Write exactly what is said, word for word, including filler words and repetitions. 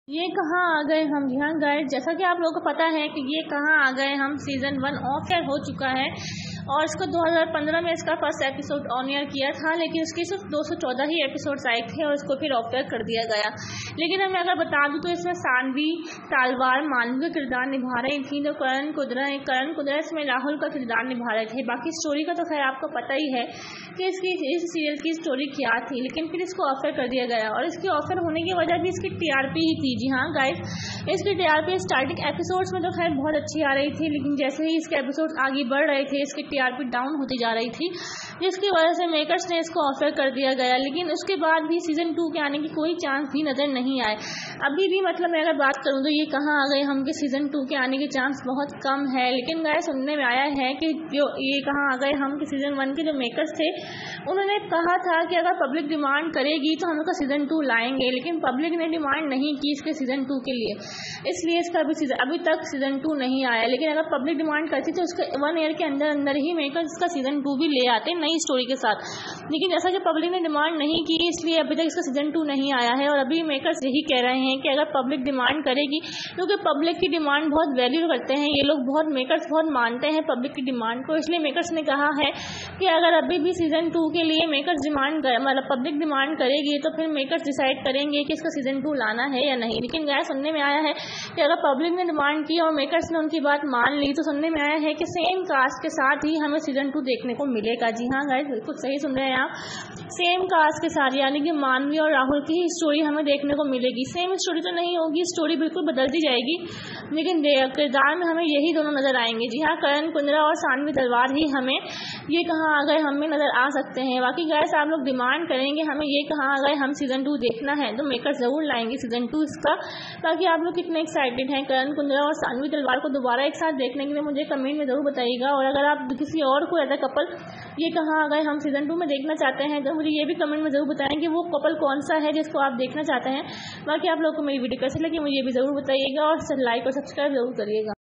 ये कहाँ आ गए हम। जी हाँ गाइस, जैसा कि आप लोगों को पता है कि ये कहाँ आ गए हम सीज़न वन ऑफ एयर हो चुका है और इसको दो हज़ार पंद्रह में इसका फर्स्ट एपिसोड ऑन एयर किया था, लेकिन उसके सिर्फ दो सौ चौदह ही एपिसोड्स आए थे और इसको फिर ऑफ एयर कर दिया गया। लेकिन मैं अगर बता दूं तो इसमें सानवी तालवार मानवी का किरदार निभा रही थी, तो करण कुंद्रा करण कुंद्रा इसमें राहुल का किरदार निभा रहे थे। बाकी स्टोरी का तो खैर आपको पता ही है कि इसकी इस सीरियल की स्टोरी क्या थी, लेकिन फिर इसको ऑफर कर दिया गया और इसकी ऑफर होने की वजह भी इसकी टीआरपी ही थी। जी हाँ गाइस, इसकी टीआरपी स्टार्टिंग एपिसोड्स में तो खैर बहुत अच्छी आ रही थी, लेकिन जैसे ही इसके एपिसोड्स आगे बढ़ रहे थे इसकी टीआरपी डाउन होती जा रही थी, जिसकी वजह से मेकर्स ने इसको ऑफर कर दिया गया। लेकिन उसके बाद भी सीजन टू के आने की कोई चांस भी नजर नहीं आए अभी भी। मतलब मैं अगर बात करूँ तो ये कहाँ आ गए हम कि सीजन टू के आने के चांस बहुत कम है। लेकिन गाइस, सुनने में आया है कि जो ये कहाँ आ गए हम कि सीजन वन के जो मेकर्स थे उन्होंने कहा था कि अगर पब्लिक डिमांड करेगी तो हम उसका सीजन टू लाएंगे, लेकिन पब्लिक ने डिमांड नहीं की इसके सीजन टू के लिए, इसलिए इसका अभी सीजन अभी तक सीजन टू नहीं आया। लेकिन अगर पब्लिक डिमांड करती तो उसके वन ईयर के अंदर अंदर ही मेकर्स इसका सीजन टू भी ले आते नई स्टोरी के साथ। लेकिन जैसा कि पब्लिक ने डिमांड नहीं की, इसलिए अभी तक इसका सीजन टू नहीं आया है। और अभी मेकर्स यही कह रहे हैं कि अगर पब्लिक डिमांड करेगी, क्योंकि पब्लिक की डिमांड बहुत वैल्यू करते हैं ये लोग, बहुत मेकर्स बहुत मानते हैं पब्लिक की डिमांड को, इसलिए मेकर्स ने कहा है कि अगर अभी भी सीजन टू के लिए मेकर्स डिमांड मतलब पब्लिक डिमांड करेगी तो फिर मेकर्स डिसाइड करेंगे कि इसका सीजन टू लाना है या नहीं। लेकिन गाइस, सुनने में आया है कि अगर पब्लिक ने डिमांड की और मेकर्स ने उनकी बात मान ली तो सुनने में आया है कि सेम कास्ट के साथ ही हमें सीजन टू देखने को मिलेगा। जी हाँ गाइस, बिल्कुल सही सुन रहे हैं आप, सेम कास्ट के साथ, यानी कि मानवी और राहुल की स्टोरी हमें देखने को मिलेगी। सेम स्टोरी तो नहीं होगी, स्टोरी बिल्कुल बदल दी जाएगी, लेकिन किरदार में हमें यही दोनों नजर आएंगे। जी हाँ, करण कुंद्रा और सानवी तलवार ही हमें ये कहाँ आ गए हमें नजर आ सकते हैं। बाकी गाइस, आप लोग डिमांड करेंगे हमें ये कहाँ आ गए हम सीजन टू देखना है तो मेकर जरूर लाएंगे सीजन टू इसका। बाकी आप लोग कितने एक्साइटेड हैं करण कुंद्रा और सानवी तलवार को दोबारा एक साथ देखने के लिए मुझे कमेंट में जरूर बताइएगा। और अगर आप किसी और को ऐसा कपल ये कहाँ आ गए हम सीजन टू में देखना चाहते हैं तो मुझे ये भी कमेंट में जरूर बताएं कि वो कपल कौन सा है जिसको आप देखना चाहते हैं। बाकी आप लोग को मेरी वीडियो कैसे लगी मुझे ये भी जरूर बताइएगा और लाइक और सब्सक्राइब जरूर करिएगा।